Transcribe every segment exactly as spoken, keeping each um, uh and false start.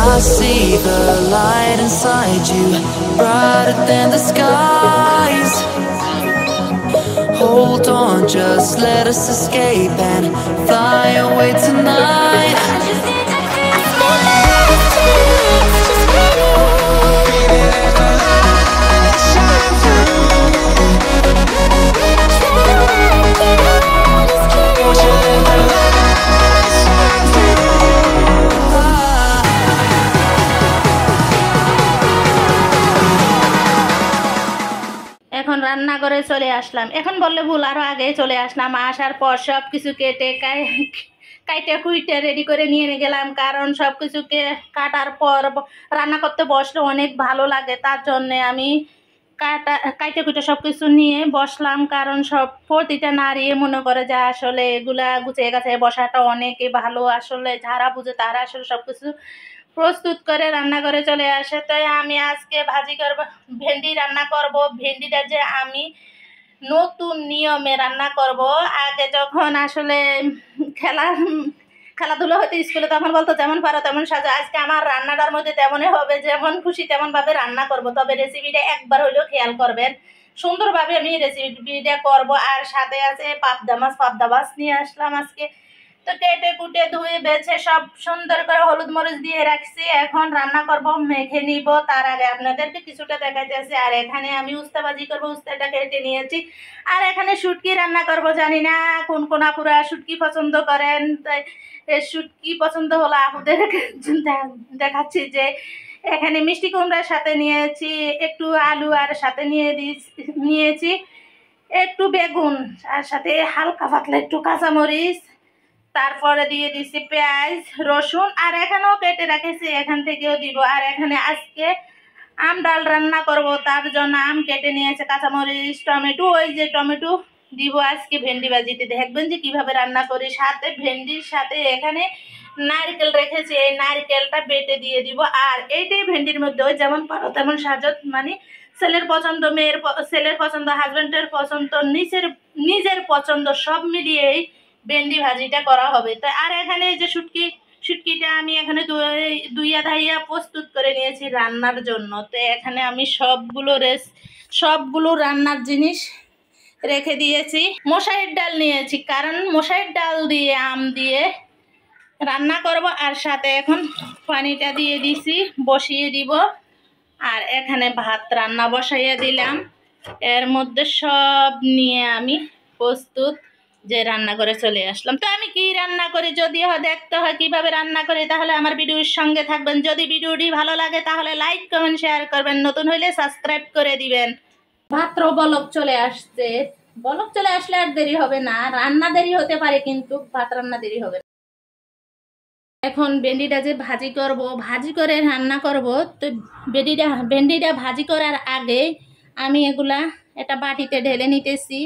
I see the light inside you, brighter than the skies. Hold on, just let us escape and fly away tonight. এখন রান্না করে চলে আসলাম। এখন বললে ভুল, আরও আগে চলে আসলাম। আসার পর সব কিছু কেটে কাইটে কুইটে রেডি করে নিয়ে গেলাম, কারণ সব কিছুকে কাটার পর রান্না করতে বসলে অনেক ভালো লাগে। তার জন্যে আমি কাটা কাইটে কুইটে সব কিছু নিয়ে বসলাম, কারণ সব প্রতিটা নারী মনে করে যে আসলে এগুলা গুছিয়ে গাছে বসাটা অনেকে ভালো। আসলে যারা বুঝে তারা আসলে সব কিছু প্রস্তুত করে রান্না করে চলে আসে। তাই আমি আজকে ভাজি করব, ভেন্ডি রান্না করব। ভেন্ডিটা যে আমি নতুন নিয়মে রান্না করব। আগে যখন আসলে খেলা খেলাধুলো হতো স্কুলে, তখন বলতো যেমন পারো তেমন সাজো। আজকে আমার রান্নাটার মধ্যে তেমনই হবে, যেমন খুশি তেমনভাবে রান্না করব। তবে রেসিপিটা একবার হলেও খেয়াল করবেন, সুন্দরভাবে আমি রেসিপিটা করব। আর সাথে আছে পাবদা মাছ। পাবদা মাছ নিয়ে আসলাম আজকে। তো কেটে কুটে ধুয়ে বেছে সব সুন্দর করে হলুদ মরিচ দিয়ে রাখছি। এখন রান্না করব, মেখে নিব। তার আগে আপনাদেরকে কিছুটা দেখাইতেছি। আর এখানে আমি উস্তা ভাজি করবো, উস্তাটা কেটে নিয়েছি। আর এখানে শুটকি রান্না করব। জানি না কোন কোন আপুরা শুটকি পছন্দ করেন, তাই শুটকি পছন্দ হলো আপুদের দেখাচ্ছি যে এখানে মিষ্টি কুমড়ার সাথে নিয়েছি একটু আলু, আর সাথে নিয়ে নিয়েছি একটু বেগুন, আর সাথে হালকা পাতলা একটু কাঁচামরিচ, তারপরে দিয়ে দিচ্ছি পেঁয়াজ রসুন, আর এখানেও কেটে রেখেছি, এখান থেকেও দিব। আর এখানে আজকে আম ডাল রান্না করব, তার জন্য আম কেটে নিয়েছে, কাঁচামরিচ, টমেটো, ওই যে টমেটো দিব আজকে ভেন্ডি ভাজিতে। দেখবেন যে কিভাবে রান্না করি। সাথে ভেন্ডির সাথে এখানে নারকেল রেখেছি, এই নারকেলটা বেটে দিয়ে দিব। আর এইটাই ভেন্ডির মধ্যে ওই যেমন পারো তেমন সাজত, মানে ছেলের পছন্দ, মেয়ের ছেলের পছন্দ, হাজবেন্ডের পছন্দ, নিজের নিজের পছন্দ সব মিলিয়েই ভেন্ডি ভাজিটা করা হবে। তো আর এখানে যে শুটকি শুটকিটা আমি এখানে দুইয়া ধাইয়া প্রস্তুত করে নিয়েছি রান্নার জন্য। তো এখানে আমি সবগুলো রেস সবগুলো রান্নার জিনিস রেখে দিয়েছি। মশারির ডাল নিয়েছি, কারণ মশারির ডাল দিয়ে আম দিয়ে রান্না করব। আর সাথে এখন পানিটা দিয়ে দিছি, বসিয়ে দিব। আর এখানে ভাত রান্না বসাইয়া দিলাম। এর মধ্যে সব নিয়ে আমি প্রস্তুত যে রান্না করে চলে আসলাম। তো আমি কি রান্না করি যদি হয় দেখতে হয় কিভাবে রান্না করি, তাহলে আমার ভিডিওর সঙ্গে থাকবেন। যদি ভিডিওটি ভালো লাগে তাহলে লাইক কমেন্ট শেয়ার করবেন, নতুন হইলে সাবস্ক্রাইব করে দিবেন। মাত্র বলক চলে আসছে, বলক চলে আসলে আর দেরি হবে না। রান্না দেরি হতে পারে কিন্তু ভাত রান্না দেরি হবে না। এখন ভেন্ডিটা যে ভাজি করব, ভাজি করে রান্না করব। তো ভেন্ডিটা ভেন্ডিটা ভাজি করার আগে আমি এগুলা একটা বাটিতে ঢেলে নিতেছি।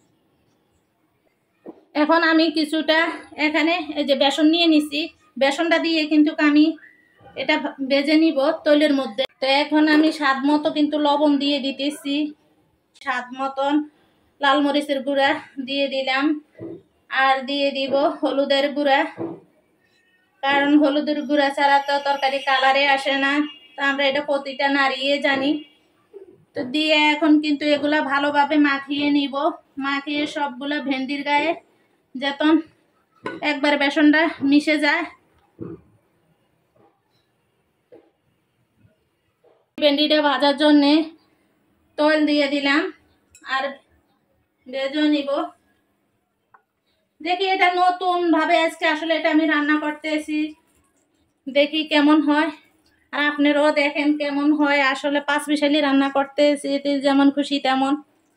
এখন আমি কিছুটা এখানে এই যে বেসন নিয়ে নিছি, বেসনটা দিয়ে কিন্তু আমি এটা ভেজে নিব তৈলের মধ্যে। তো এখন আমি স্বাদ মতো কিন্তু লবণ দিয়ে দিতেছি, স্বাদ মতন লাল মরিচের গুঁড়া দিয়ে দিলাম, আর দিয়ে দিব হলুদের গুঁড়া, কারণ হলুদের গুঁড়া ছাড়া তো তরকারি কালারে আসে না। তো আমরা এটা প্রতিটা নাড়িয়ে জানি। তো দিয়ে এখন কিন্তু এগুলা ভালোভাবে মাখিয়ে নিব, মাখিয়ে সবগুলা ভেন্ডির গায়ে যখন একবার বেসনটা মিশে যায়। ভেন্ডিটা ভাজার জন্যে তেল দিয়ে দিলাম আর ভেজে নিব। দেখি এটা নতুন ভাবে আজকে আসলে এটা আমি রান্না করতেছি, দেখি কেমন হয়। আর আপনারাও দেখেন কেমন হয়। আসলে পাঁচ মিশালি রান্না করতেছি, যেমন খুশি তেমন।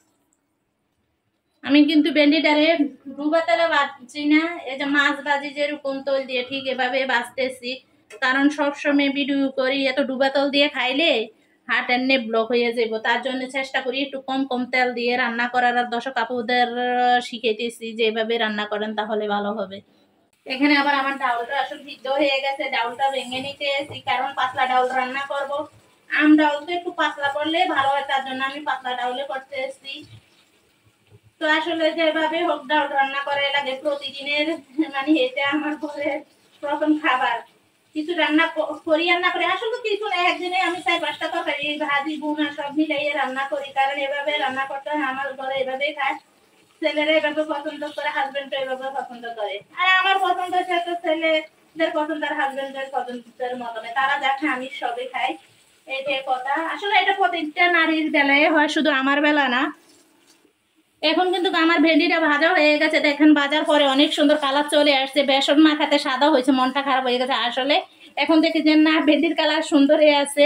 আমি কিন্তু ভেন্ডিটারে ডুবা তেলে ভাজছি না, এই যে মাছ ভাজি যেরকম তেল দিয়ে ঠিক এভাবে ভাজতেছি। কারণ সবসময় ভিডিও করি এত ডুবা তেল দিয়ে খাইলে হার্ট এমনি ব্লক হয়ে যাব। তার জন্য চেষ্টা করি একটু কম কম তেল দিয়ে রান্না করার। আর দর্শক আপুদের শিখাইতেছি যে এভাবে রান্না করেন তাহলে ভালো হবে। এখানে আবার আমার ডাউলটা আসলে সিদ্ধ হয়ে গেছে, ডাউলটা ভেঙে নিতে এসেছি, কারণ পাতলা ডাউল রান্না করব। আম ডাউল তো একটু পাতলা করলে ভালো হয়, তার জন্য আমি পাতলা ডাউলে করতে এসেছি। তো আসলে যেভাবে হোক ডাউল রান্না করে লাগে প্রতিদিনের, মানে এটা আমার ঘরে প্রথম খাবার। কিছু রান্না করি রান্না করি আসলে কিছু না, একদিনে আমি চার পাঁচটা তরকারি ভাজি বুনা সব মিলাইয়ে রান্না করি, কারণ এভাবে রান্না করতে হয়, আমার ঘরে এভাবেই খায়, ছেলেরা এভাবে পছন্দ করে, হাজবেন্ড এভাবে পছন্দ করে, আর আমার পছন্দ হচ্ছে তো ছেলেদের পছন্দ আর হাজবেন্ডের পছন্দের মতনে, তারা দেখে আমি সবই খাই, এইটাই কথা। আসলে এটা প্রত্যেকটা নারীর বেলায় হয়, শুধু আমার বেলা না। এখন কিন্তু আমার ভেন্ডিটা ভাজা হয়ে গেছে, দেখেন বাজার পরে অনেক সুন্দর কালার চলে আসছে, বেসন মাখাতে সাদা হয়েছে, মনটা খারাপ হয়ে গেছে আসলে। এখন দেখি যে না, ভেন্ডির কালার সুন্দর হয়ে আছে।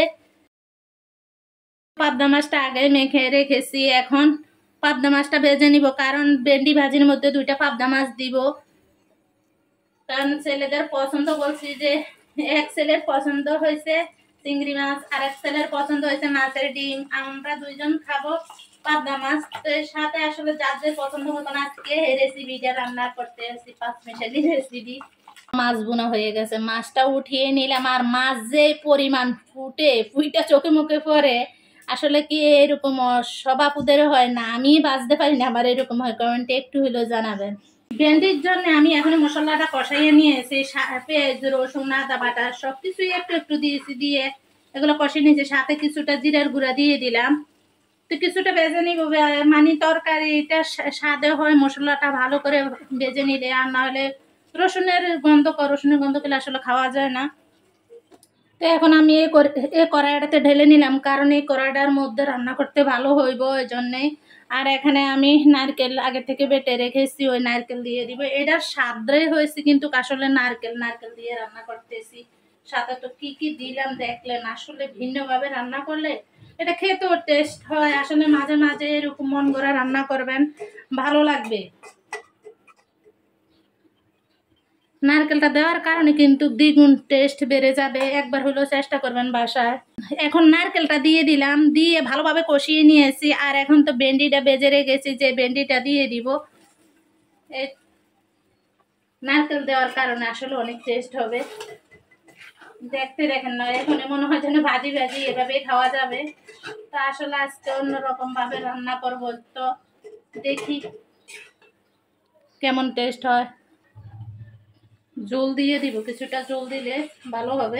পাবদা মাছটা আগে মেখে রেখেছি, এখন পাবদা মাছটা ভেজে নিব, কারণ ভেন্ডি ভাজির মধ্যে দুইটা পাবদা মাছ দিব, কারণ ছেলেদের পছন্দ, বলছি যে এক ছেলের পছন্দ হয়েছে চিংড়ি মাছ, আর এক ছেলের পছন্দ হয়েছে মাছের ডিম, আমরা দুইজন খাবো পাবদা মাছ। তো এর সাথে আসলে যাদের পছন্দ মতন আজকে এই রেসিপিটা রান্না করতে আসছি, পাঁচ মিশালি রেসিপি। মাছ বোনা হয়ে গেছে, মাছটা উঠিয়ে নিলাম, আর মাছ যে পরিমাণ ফুটে ফুইটা চোখে মুখে পড়ে, আসলে কি এরকম সবাপুদের হয় না, আমি বাঁচতে পারি না, আমার এরকম হয়, কমেন্টে একটু হলেও জানাবেন। ভেন্ডির জন্য আমি এখন মশলাটা কষাইয়ে নিয়েছি, পেঁয়াজ রসুন আদা বাটা সব কিছুই একটু একটু দিয়েছি, দিয়ে এগুলো কষিয়ে নিয়েছি, সাথে কিছুটা জিরার গুঁড়া দিয়ে দিলাম। তো কিছুটা ভেজে নিব, মানে তরকারিটা স্বাদে হয় মশলাটা ভালো করে ভেজে নিলে, আর নাহলে রসুনের গন্ধ রসুনের গন্ধ পেলে আসলে খাওয়া যায় না। তো এখন আমি এই এই কড়াইটাতে ঢেলে নিলাম, কারণ এই কড়াইটার মধ্যে রান্না করতে ভালো হইব ওই জন্যে। আর এখানে আমি নারকেল আগে থেকে বেটে রেখেছি, ওই নারকেল দিয়ে দিব, এটার স্বাদই হয়েছে কিন্তু আসলে নারকেল নারকেল দিয়ে রান্না করতেছি। সাথে তো কি কি দিলাম দেখলেন, আসলে ভিন্নভাবে রান্না করলে এটা খেতেও টেস্ট হয়, আসলে মাঝে মাঝে এরকম মন গড়া রান্না করবেন, ভালো লাগবে। নারকেলটা দেওয়ার কারণে কিন্তু দ্বিগুণ টেস্ট বেড়ে যাবে, একবার হলেও চেষ্টা করবেন বাসায়। এখন নারকেলটা দিয়ে দিলাম, দিয়ে ভালোভাবে কষিয়ে নিয়েছি, আর এখন তো ভেন্ডিটা বেজে রেখেছি, যে ভেন্ডিটা দিয়ে দিব। এই নারকেল দেওয়ার কারণে আসলে অনেক টেস্ট হবে, দেখতে দেখেন না, এখন মনে হয় যেন ভাজি ভাজি এভাবেই খাওয়া যাবে। তা আসলে আজকে অন্যরকম ভাবে রান্না করবো, তো দেখি কেমন টেস্ট হয়। জল দিয়ে দিব, কিছুটা জল দিলে ভালো হবে।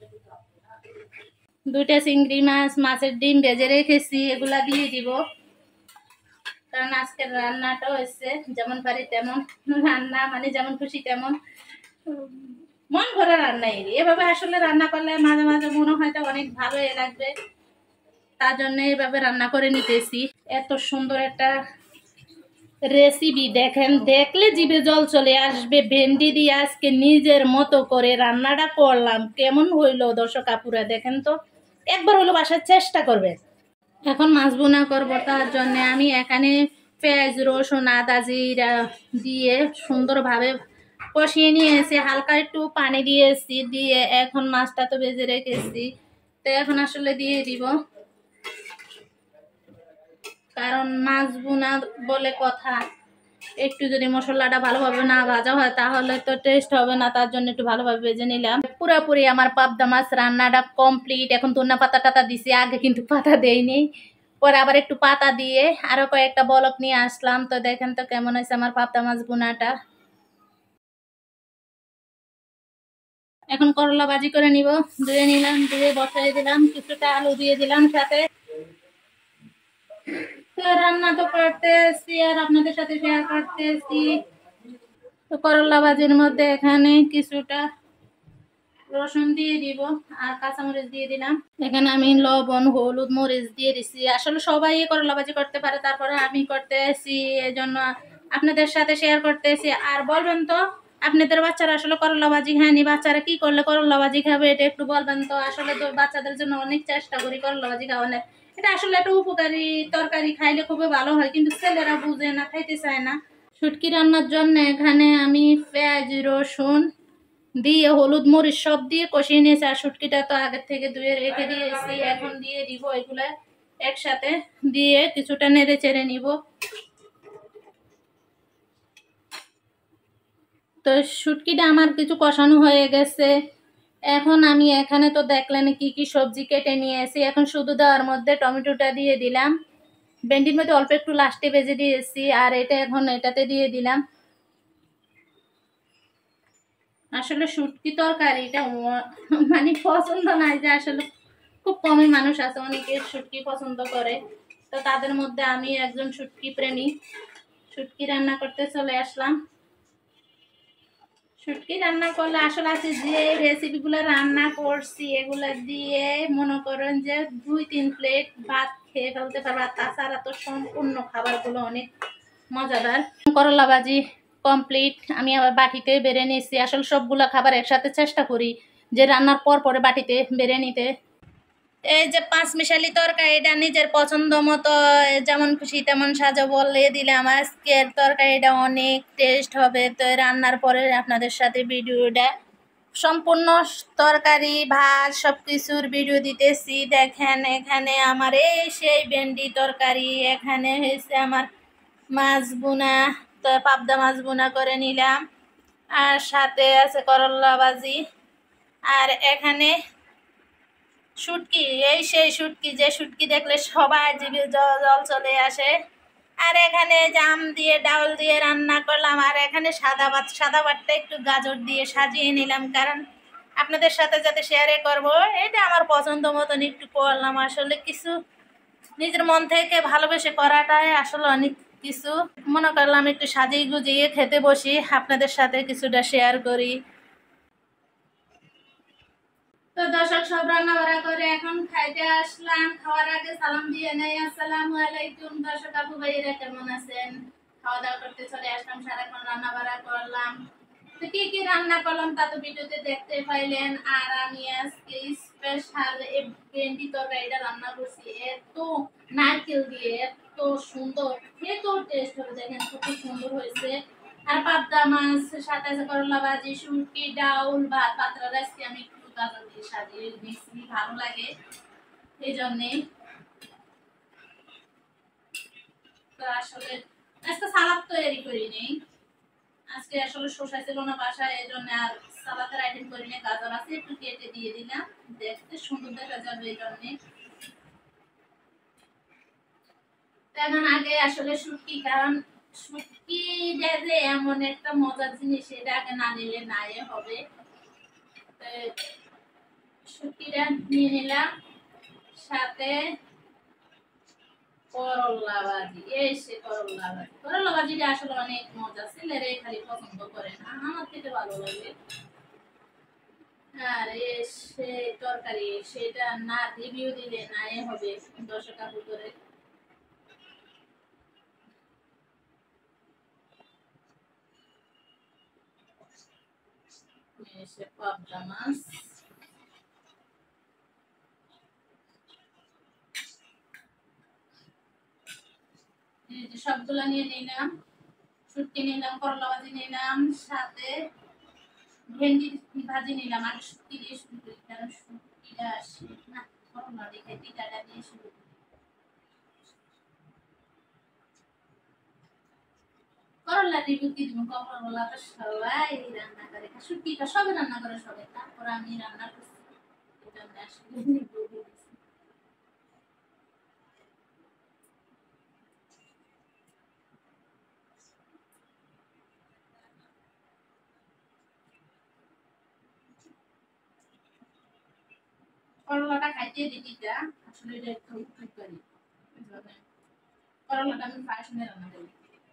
দুইটা চিংড়ি মাছ, মাছের ডিম ভেজে রেখেছি, এগুলা দিয়ে দিব, কারণ আজকের রান্নাটা হয়েছে যেমন পারি তেমন রান্না, মানে যেমন খুশি তেমন মন ভরা রান্না। এভাবে আসলে রান্না করলে মাঝে মাঝে মনে হয় অনেক ভালো লাগবে, তার জন্য এইভাবে রান্না করে নিতেছি। এত সুন্দর একটা রেসিপি দেখেন, দেখলে জিভে জল চলে আসবে। ভেন্ডি দিয়ে আজকে নিজের মতো করে রান্নাটা করলাম, কেমন হইলো দর্শক আপুরা দেখেন তো, একবার হলো বাসার চেষ্টা করবে। এখন মাছ বোনা করবো, তার জন্য আমি এখানে পেঁয়াজ রসুন আদা জিরা দিয়ে সুন্দরভাবে কষিয়ে নিয়েছি, হালকা একটু পানি দিয়েছি, দিয়ে এখন মাছটা তো ভেজে রেখেছি, তো এখন আসলে দিয়ে দিব, কারণ মাছ বোনা বলে কথা, একটু যদি মশলাটা ভালোভাবে না ভাজা হয় তাহলে তো টেস্ট হবে না, তার জন্য একটু ভালোভাবে ভেজে নিলাম। পুরোপুরি আমার পাবদা মাছ রান্নাটা কমপ্লিট। এখন ধনিয়া পাতা টাতা দিছি, আগে কিন্তু পাতা দেয়নি, পরে আবার একটু পাতা দিয়ে আরো কয়েকটা বলক নিয়ে আসলাম। তো দেখেন তো কেমন হয়েছে আমার পাবদা মাছ বোনাটা। এখন করলা ভাজি করে নিব, ধুয়ে নিলাম, ধুয়ে বসাই দিলাম, কিছুটা আলু দিয়ে দিলাম সাথে। তো রান্না তো করতেছি আর আপনাদের সাথে শেয়ার করতেছি। তো করলা ভাজির মধ্যে এখানে কিছুটা রসুন দিয়ে দিব, আর কাঁচামরিচ দিয়ে দিলাম। এখানে আমি লবণ হলুদ মরিচ দিয়ে দিছি। আসলে সবাই করলা ভাজি করতে পারে, তারপরে আমি করতেছি, এই জন্য আপনাদের সাথে শেয়ার করতেছি। আর বলবেন তো আপনাদের বাচ্চারা আসলে করলা ভাজি খায়নি, বাচ্চারা কি করলে করলা ভাজি খাবে এটা একটু বলবেন তো। আসলে তো বাচ্চাদের জন্য অনেক চেষ্টা করি করলা ভাজি খাওয়ানোর, এটা আসলে একটা উপকারী তরকারি, খাইলে খুবই ভালো হয়, কিন্তু ছেলেরা বুঝে না, খাইতে চায় না। শুটকি রান্নার জন্য এখানে আমি পেঁয়াজ রসুন দিয়ে হলুদ মরিচ সব দিয়ে কষিয়ে নিয়েছি, আর শুটকিটা তো আগের থেকে ধুয়ে রেখে দিয়েছি, এখন দিয়ে দিব এগুলা একসাথে, দিয়ে কিছুটা নেড়ে চেড়ে নিব। তো শুটকিটা আমার কিছু কষানো হয়ে গেছে, এখন আমি এখানে তো দেখলেন কি কি সবজি কেটে নিয়েছি, এখন শুধু দেওয়ার মধ্যে টমেটোটা দিয়ে দিলাম, ভেন্ডির মধ্যে অল্প একটু লাস্টে ভেজে দিয়েছি, আর এটা এখন এটাতে দিয়ে দিলাম। আসলে শুটকি তরকারিটা ম- মানে পছন্দ নাই, যে আসলে খুব কমই মানুষ আছে অনেকে শুটকি পছন্দ করে, তো তাদের মধ্যে আমি একজন শুটকি প্রেমী। শুটকি রান্না করতে চলে আসলাম। শুটকি রান্না করলে আসলে আছে যে রেসিপিগুলো রান্না করছি এগুলো দিয়ে মনে করেন যে দুই তিন প্লেট ভাত খেয়ে ফেলতে পারবো। আর তাছাড়া তো সম্পূর্ণ খাবারগুলো অনেক মজাদার। করলা ভাজি কমপ্লিট, আমি আবার বাটিতে বেড়ে নিয়েছি। আসলে সবগুলো খাবার একসাথে চেষ্টা করি যে রান্নার পর পরে বাটিতে বেড়ে নিতে। এই যে পাঁচ মিশালি তরকারিটা নিজের পছন্দ মতো যেমন খুশি তেমন সাজো বলে দিলাম। আজকের তরকারিটা অনেক টেস্ট হবে, তো রান্নার পরে আপনাদের সাথে ভিডিওটা সম্পূর্ণ তরকারি ভাত সব কিছুর ভিডিও দিতেছি। দেখেন এখানে আমার এই সেই ভেন্ডি তরকারি, এখানে হয়েছে আমার মাছ বোনা, তো পাবদা মাছ বোনা করে নিলাম, আর সাথে আছে করলা ভাজি, আর এখানে শুটকি, এই সেই শুটকি যে শুটকি দেখলে সবাই জিভে জল জল চলে আসে। আর এখানে জাম দিয়ে ডাউল দিয়ে রান্না করলাম, আর এখানে সাদা ভাত, সাদা ভাতটা একটু গাজর দিয়ে সাজিয়ে নিলাম, কারণ আপনাদের সাথে যাতে শেয়ারে করব, এটা আমার পছন্দ মতন একটু করলাম। আসলে কিছু নিজের মন থেকে ভালোবেসে করাটাই আসলে অনেক কিছু। মনে করলাম একটু সাজিয়ে গুজিয়ে খেতে বসি, আপনাদের সাথে কিছুটা শেয়ার করি। তো দর্শক সব রান্না বাড়া করে এখন খাইতে আসলাম। খাওয়ার আগে সালাম দিয়ে নেই, আসসালামু আলাইকুম। দর্শক আপু ভাইয়েরা কেমন আছেন? খাওয়া দাওয়া করতে চলে আসলাম, সারাক্ষণ রান্না বাড়া করলাম। তো কি কি রান্না করলাম তা তো ভিডিওতে দেখতে পাইলেন। আর আমি আজকে স্পেশাল ভেন্ডি তরকারিটা রান্না করছি, এত নারকেল দিয়ে, এত সুন্দর, এত টেস্ট হবে, দেখেন কত সুন্দর হয়েছে। আর পাবদা মাছ, সাথে আছে করলা ভাজি, শুটকি, ডাউল, ভাত, পাতলা রাইস আমি একটু গাজর দিয়ে সাজিয়ে নিচ্ছি, ভালো লাগে এই জন্যে। তো আসলে আজকে সালাদ তৈরি করি নেই, আজকে আসলে শসা ছিল না বাসায়, এই জন্য আর সালাদের আইটেম করি না। গাজর আছে একটু কেটে দিয়ে দিলাম, দেখতে সুন্দর দেখা যাবে এই জন্যে। এখন আগে আসলে শুটকি, কারণ শুটকি যে এমন একটা মজার জিনিস, এটা আগে না নিলে নাই হবে। শুটকিটা নিয়ে নিলাম, সাথে করলা ভাজি, এই সে করলা ভাজি। করলা ভাজিটা আসলে অনেক মজা, ছেলেরা খালি পছন্দ করে না, আমার খেতে ভালো লাগে। আর এ সে তরকারি, সেটা না রিভিউ দিলে নাই হবে দশ টাকা করে। এসে পাবদা মাছ, এই যে সবগুলা নিয়ে নিলাম, শুটকি নিলাম, করলা ভাজি নিলাম, সাথে ভেন্ডি ভাজি নিলাম। আর শুটকি দিয়ে শুরু করি, কারণ শুটকিটা আসে না, করলা দিয়ে তিতাটা দিয়ে শুরু করি। করলা রিভিউ কি দিব, করলা তো সবাই রান্না করে, শুটকিটা সবাই রান্না করে সবাই, তারপর আমি রান্না করছি, এই জন্য আসলে review দিতেছি। করলাটা খাইতে দিদিটা আসলে এটা একটু করি, করলাটা আমি ফার্স্ট রান্না করি।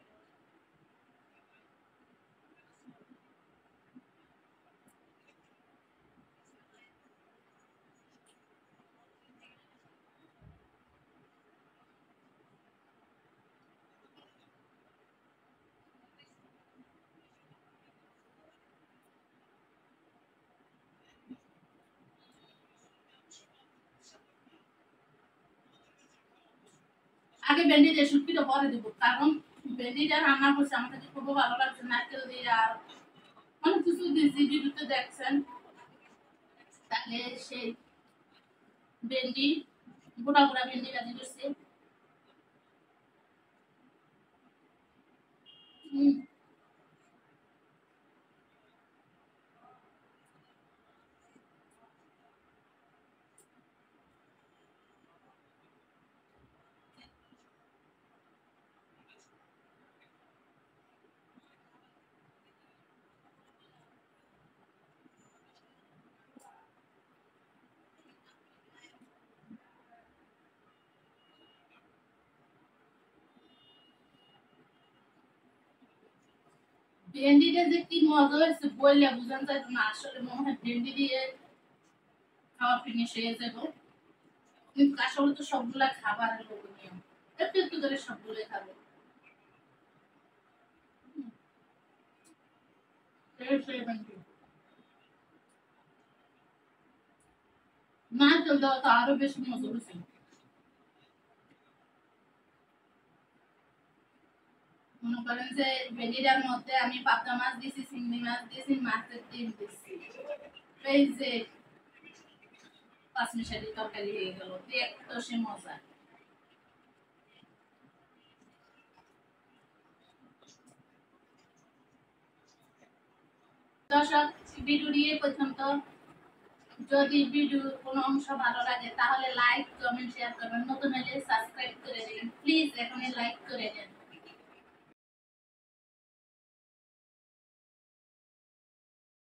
আগে ভেন্ডি দিয়ে শুটকিটা পরে দিব, কারণ ভেন্ডিটা রান্না করছে আমার কাছে খুব ভালো লাগছে, নারকেল দিয়ে আর অনেক কিছু দিয়েছি, ভিডিওতে দেখছেন। তাহলে সেই ভেন্ডি, গোটা গোটা ভেন্ডি ভাজি করছি। হুম, ভেন্ডিটা যে কি মজা হয়েছে বইলে বুঝান যায় না, আসলে মনে হয় ভেন্ডি দিয়ে খাওয়া ফিনিশ হয়ে যাবো, কিন্তু আসলে তো সবগুলা খাবারের লোভনীয়, একটু একটু করে সবগুলো খাবো। নারকেল দেওয়া তো আরো বেশি মজা হয়েছে। মনে করেন যে ভেনিলার মধ্যে আমি পাবদা মাছ দিয়েছি, চিংড়ি মাছ দিয়েছি, মাছের ডিম দিচ্ছি, এই যে পাঁচমিশালি তরকারি হয়ে গেল, দেখতো সে মজা। দর্শক, ভিডিওটি এই পর্যন্ত। যদি ভিডিওর কোনো অংশ ভালো লাগে তাহলে লাইক কমেন্ট শেয়ার করবেন, নতুন হলে সাবস্ক্রাইব করে দিন প্লিজ, এখনই লাইক করে দেন।